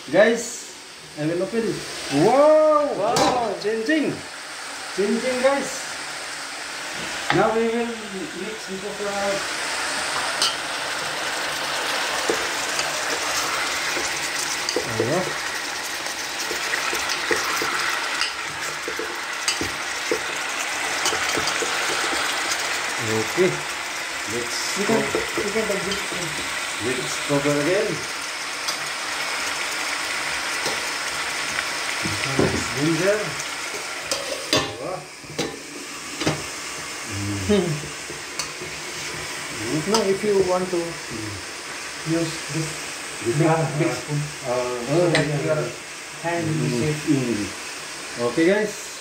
Guys, I will open. Wow! Wow! Changing, guys. Now we will mix the coconut. Ayan. Okay. Let's cover again. Ginger. Now, if you want to use this big spoon, so that your hand will be safe. Okay, guys.